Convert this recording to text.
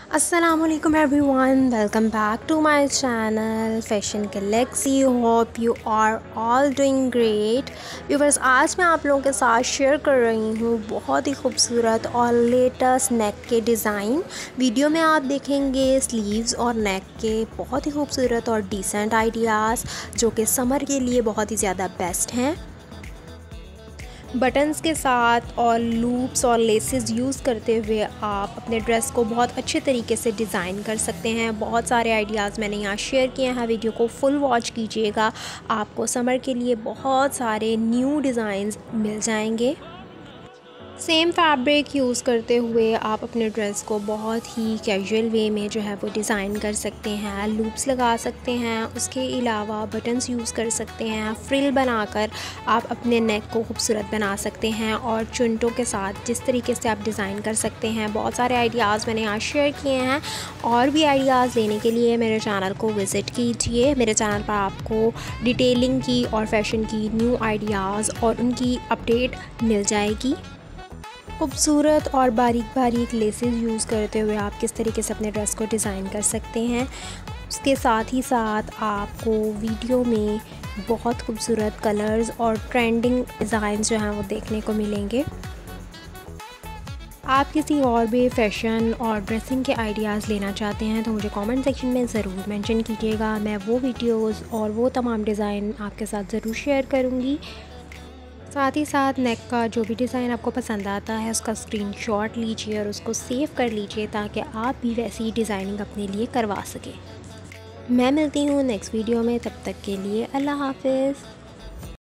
Assalamualaikum everyone, welcome back to my channel Fashion Galaxy. Hope you are all doing great. Viewers, आज मैं आप लोगों के साथ शेयर कर रही हूँ बहुत ही खूबसूरत और लेटेस्ट नेक के डिज़ाइन। वीडियो में आप देखेंगे स्लीव्स और नेक के बहुत ही खूबसूरत और डिसेंट आइडियाज़ जो कि समर के लिए बहुत ही ज़्यादा बेस्ट हैं। बटन्स के साथ और लूप्स और लेसेस यूज़ करते हुए आप अपने ड्रेस को बहुत अच्छे तरीके से डिज़ाइन कर सकते हैं। बहुत सारे आइडियाज़ मैंने यहाँ शेयर किए हैं, वीडियो को फुल वॉच कीजिएगा, आपको समर के लिए बहुत सारे न्यू डिज़ाइंस मिल जाएंगे। सेम फैब्रिक यूज़ करते हुए आप अपने ड्रेस को बहुत ही कैजुअल वे में जो है वो डिज़ाइन कर सकते हैं। लूप्स लगा सकते हैं, उसके अलावा बटन्स यूज़ कर सकते हैं। फ्रिल बनाकर आप अपने नेक को खूबसूरत बना सकते हैं और चुनटों के साथ जिस तरीके से आप डिज़ाइन कर सकते हैं। बहुत सारे आइडियाज़ मैंने यहाँ शेयर किए हैं और भी आइडियाज़ लेने के लिए मेरे चैनल को विज़िट कीजिए। मेरे चैनल पर आपको डिटेलिंग की और फैशन की न्यू आइडियाज़ और उनकी अपडेट मिल जाएगी। खूबसूरत और बारीक बारीक लेसेस यूज़ करते हुए आप किस तरीके से अपने ड्रेस को डिज़ाइन कर सकते हैं। उसके साथ ही साथ आपको वीडियो में बहुत खूबसूरत कलर्स और ट्रेंडिंग डिज़ाइन जो हैं वो देखने को मिलेंगे। आप किसी और भी फ़ैशन और ड्रेसिंग के आइडियाज़ लेना चाहते हैं तो मुझे कमेंट सेक्शन में ज़रूर मेंशन कीजिएगा। मैं वो वीडियोज़ और वो तमाम डिज़ाइन आपके साथ ज़रूर शेयर करूँगी। साथ ही साथ नेक का जो भी डिज़ाइन आपको पसंद आता है उसका स्क्रीनशॉट लीजिए और उसको सेव कर लीजिए ताकि आप भी वैसी डिज़ाइनिंग अपने लिए करवा सकें। मैं मिलती हूँ नेक्स्ट वीडियो में, तब तक के लिए अल्लाह हाफ़िज़।